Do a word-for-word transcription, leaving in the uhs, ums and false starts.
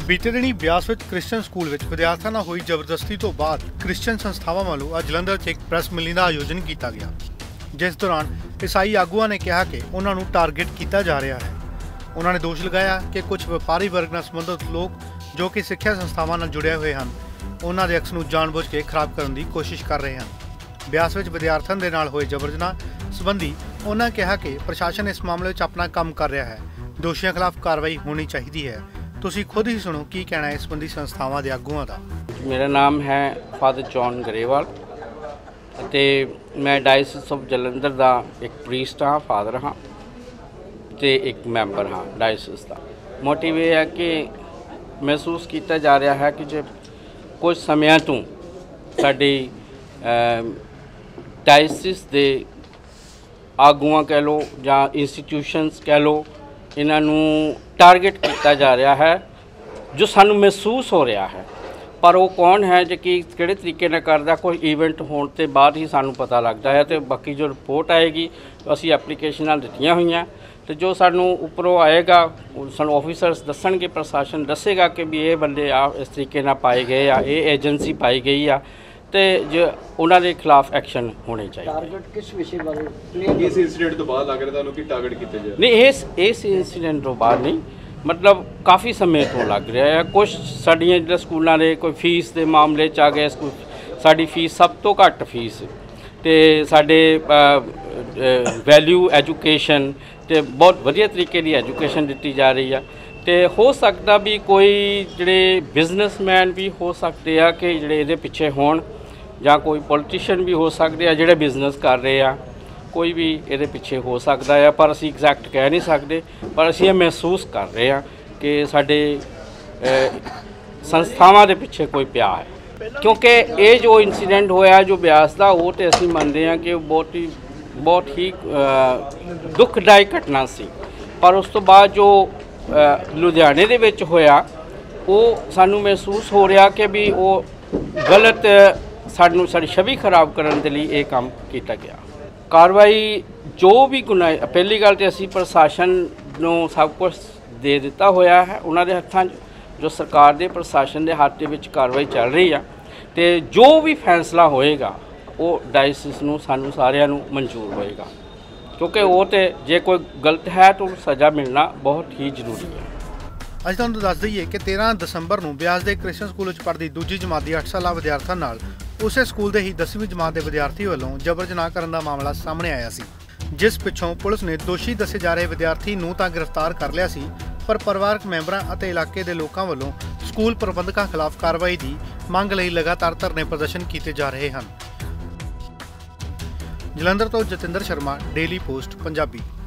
बीते दिनी ब्यास विच क्रिश्चियन स्कूल विच विद्यार्थियों नाल होई जबरदस्ती तो बाद क्रिश्चियन संस्थावां वालों अज जलंधर च एक प्रैस मिलनी का आयोजन किया गया, जिस दौरान ईसाई आगुआं ने कहा कि उन्हां नूं टारगेट किया जा रहा है। उन्होंने दोष लगाया कि कुछ व्यापारी वर्ग नाल संबंधित लोग जो कि सिक्ख्या संस्थावां नाल जुड़े हुए हैं, उन्हां दे अक्स नूं जानबूझ के खराब करने की कोशिश कर रहे हैं। ब्यास विच विद्यार्थियों के नाल होए जबर जनाह संबंधी उन्होंने कहा कि प्रशासन इस मामले में अपना काम कर रहा है, दोषियों खिलाफ कार्रवाई होनी चाहिए है। तुसीं खुद ही सुनो की कहना है इस संबंधी संस्थावां दे आगूआं दा। मेरा नाम है फादर जॉन गरेवाल ते मैं डायसिस ऑफ जलंधर दा एक प्रीस्ट हाँ, फादर हाँ ते एक मैंबर हाँ डायसिस दा। मोटिव यह है कि महसूस किया जा रहा है कि जो कुछ समय तो साडी डायसिस दे आगूआं कह लो या इंस्टीट्यूशनस कह लो, इन्हों टारगेट किया जा रहा है जो सानू महसूस हो रहा है, पर वो कौन है जो कि किहड़े तरीके नाल करदा, कोई इवेंट होने के बाद ही सानू पता लगता है। तो बाकी जो रिपोर्ट आएगी असी एप्लीकेशनां दित्तियां होईयां, तो जो सानू उपरों आएगा सानू ऑफिसर्स दसणगे, प्रशासन दसेगा कि भी ये बंदे आ इस तरीके नाल पाए गए आ, ये एजेंसी पाई गई आ, तो जो उन्होंने खिलाफ एक्शन होने चाहिए। टारगेट किस विषय बारे इस इंसीडेंट तो बाद लग रहा था कि टारगेट किए जा नहीं, इस इस इंसीडेंट तो बाद नहीं, मतलब काफ़ी समय तो लग रहा है। कुछ साड़ियाँ जो स्कूलों के कोई फीस के मामले च आ गए, स्कूल साड़ी फीस सब तो घट फीस तो साढ़े वैल्यू एजुकेशन तो बहुत वधिया तरीके की एजुकेशन दी जा रही है। तो हो सकता भी कोई जोड़े बिजनेसमैन भी हो सकते हैं कि जोड़े ये पिछे होण, या कोई पॉलिटिशियन भी हो सकते हैं जोड़े बिजनेस कर रहे हैं, कोई भी ये पिछे हो सकता है, पर असी एग्जैक्ट कह नहीं सकते। पर असी ये महसूस कर रहे हैं कि साडे संस्थावां दे पिछे कोई पिया है, क्योंकि ये जो इंसीडेंट होया जो ब्यास का, वो तो असी मानते हैं कि बहुत ही बहुत ही दुखदायी घटना सी। पर उस तो बाद जो लुधियाने दे विच होया, वो सानू महसूस हो रहा कि भी वो गलत सानू साडी छवि खराब करने के लिए ये काम किया गया। कार्रवाई जो भी गुनाह, पहली गल तो असी प्रशासन नूं सब कुछ दे दिता होया है, उन्होंने हत्थां जो सरकार के प्रशासन के हाथ में कार्रवाई चल रही है, तो जो भी फैसला होएगा वो डायसिस नूं सानू सारिਆਂ नूं मंजूर होएगा, क्योंकि वो तो जे कोई गलत है तो सज़ा मिलना बहुत ही जरूरी है। अज तुहानूं दस दईए कि तेरह दसंबर नूं ब्यास के क्रिश्चियन स्कूल में पढ़ती दूजी जमात की अठ साल विद्यार्थियों नाल उसे स्कूल के ही दसवीं जमात के विद्यार्थी वालों जबर जनाह करने का मामला सामने आया सी, जिस पिछों पुलिस ने दोषी दसे जा रहे विद्यार्थी नूं तां गिरफ्तार कर लिया सी, पर परिवारक मैंबरां अते इलाके के लोगों वालों स्कूल प्रबंधकों खिलाफ कार्रवाई की मंग लई लगातार धरने प्रदर्शन किए जा रहे हैं। जलंधर तो जतिंदर शर्मा, डेली पोस्ट पंजाबी।